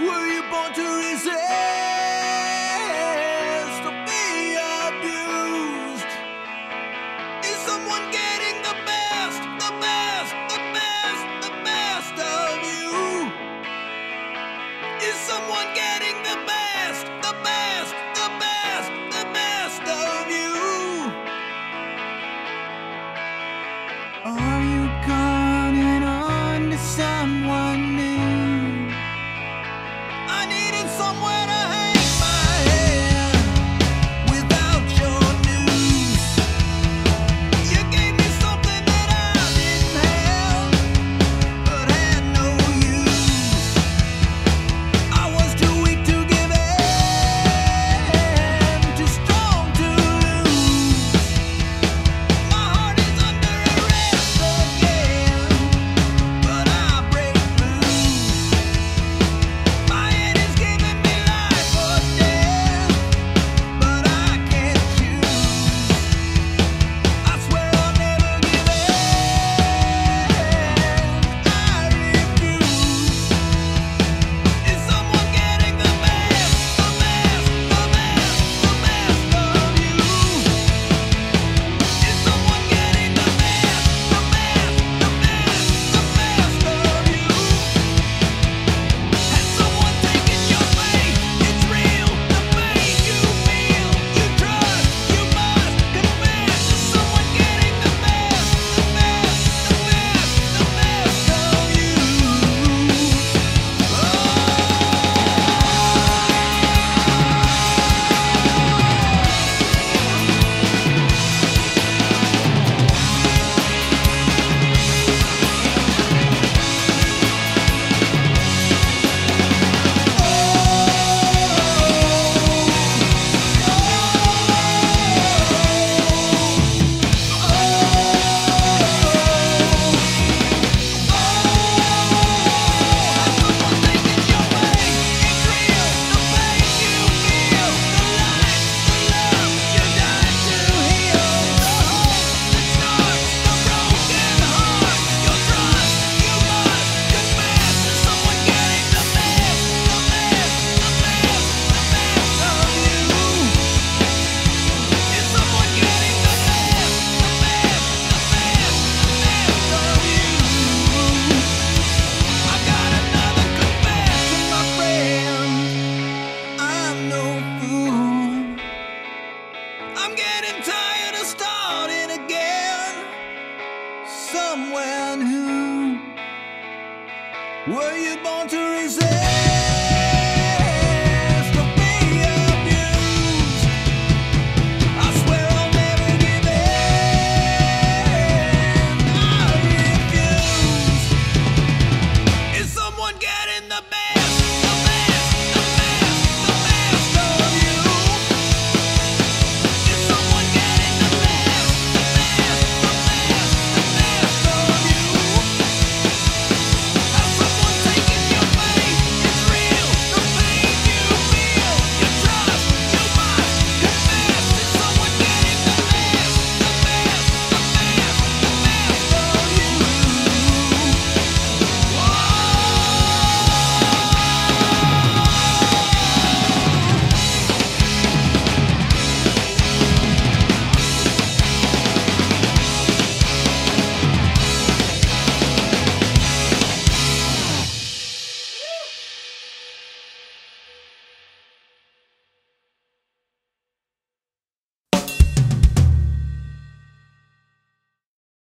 Were you born to resist or be abused? Is someone getting the best, the best, the best, the best of you? Is someone getting the best, the best, the best, the best of you? Are you coming on to someone new? I needed somewhere to hang my head without your news. You gave me something that I didn't have, but had no use. I was too weak to give in, too strong to lose. My heart is under arrest again, but I break loose. My head is giving me life or death, but I can't choose. I swear I'll never give in. I refuse. Is someone getting the best, the best, the best, the best of you? Is someone getting the best, the best, the best, the best of you? Has someone taken your faith? It's real, the pain you feel, you trust, you must confess. Is someone getting the best, the best, the best, the best of you? I'm getting tired of starting again somewhere new. Were you born to resist?